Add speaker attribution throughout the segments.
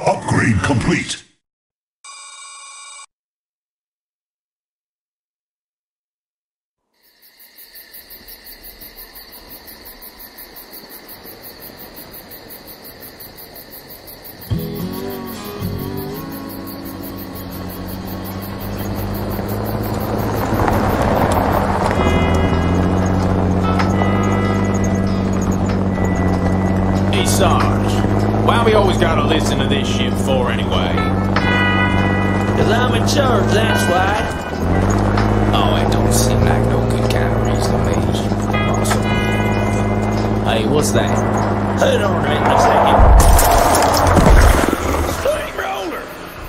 Speaker 1: Upgrade complete.
Speaker 2: Hey, Sarge, why we always gotta listen to this shit for anyway?
Speaker 3: Cause I'm in charge, that's why.
Speaker 4: Oh, it don't seem like no good kind of reason to me. Awesome. Hey, what's that?
Speaker 3: Hold on a second.
Speaker 2: Steamroller!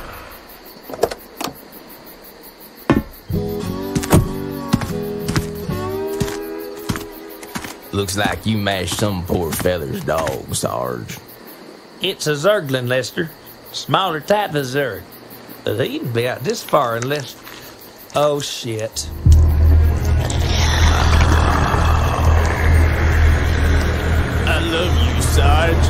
Speaker 4: Looks like you mashed some poor feller's dog, Sarge.
Speaker 3: It's a Zerglin, Lester. Smaller type of Zerg. They even be out this far unless... Oh, shit.
Speaker 2: I love you, Sarge.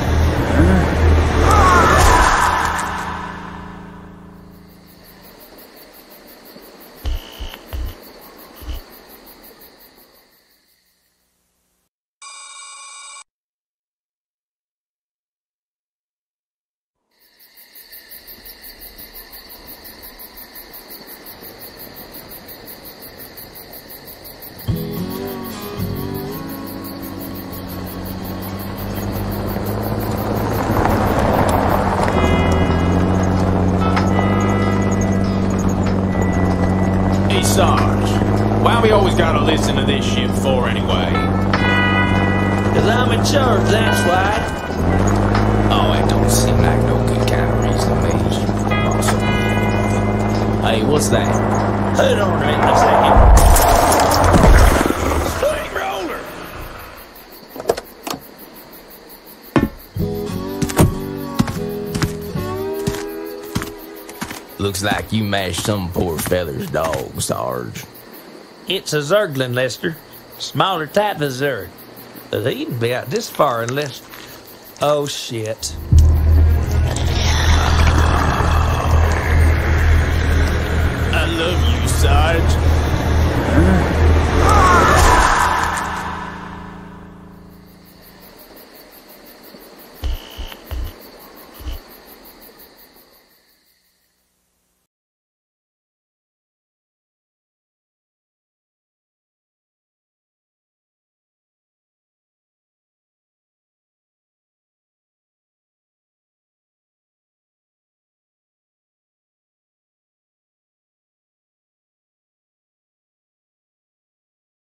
Speaker 2: Hey, Sarge, why we always gotta listen to this shit for anyway?
Speaker 3: Cause I'm in charge, that's why.
Speaker 4: Oh, it don't seem like no good kind of reason to me. Awesome. Hey, what's that?
Speaker 3: Hold on a
Speaker 2: Steamroller!
Speaker 4: Looks like you mashed some poor feller's dog, Sarge.
Speaker 3: It's a Zerglin, Lester. Smaller type of Zerg. They even be out this far unless... Oh, shit.
Speaker 2: I love you, Sarge.